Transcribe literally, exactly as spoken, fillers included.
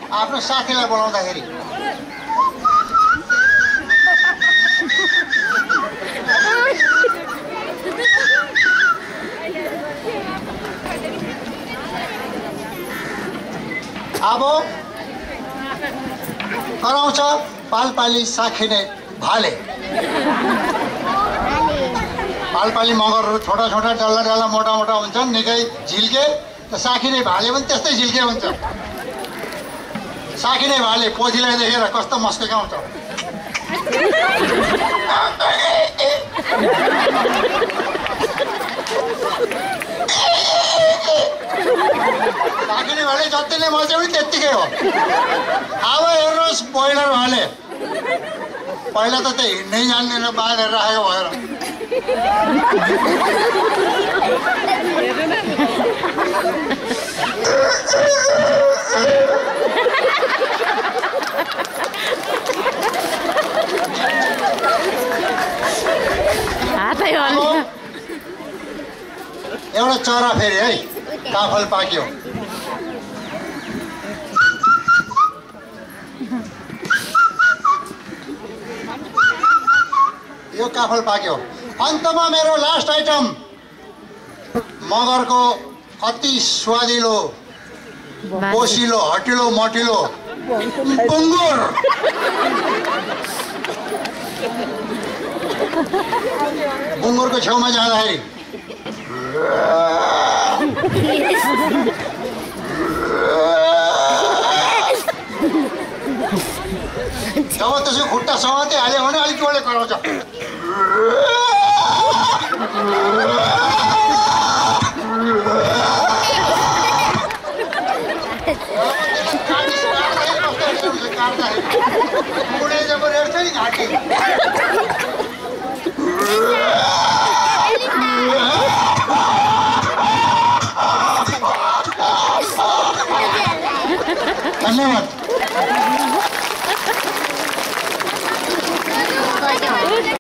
आफ्नो साथीलाई बोलाउँदाखेरि अब कराउँछ पालपाली साखिने भाले। पालपाली मगरहरू छोटा छोटा डल्ला डल्ला मोटा मोटा हुन्छन्, निकै झिल्के। त साखिने भाले पनि त्यस्तै झिल्के हुन्छ। साखिने भाले पोथीलाई देखेर कस्तो मस्काउँछ। साखिने भाले जति नै मजा पनि त्यत्तिकै हो। अब हेर्नुहोस् ब्रोइलर भाले, पहिला त त्यो हिँड्नै जान्दैन, बाँधेर राखेको भएर। एउटा चरा फेरि है, काफल पाक्यो। यो काफल पाक्यो। अन्तमा मेरो लास्ट आइटम मगरको अति स्वादिलो पोसिलो हटिलो मटिलो बुङ्गुर। बुङ्गुरको छेउमा जाँदाखेरि जब त्यसको खुट्टा समाते हाल्यो भने अलिक जोडले कराउँछ। धन्यवाद।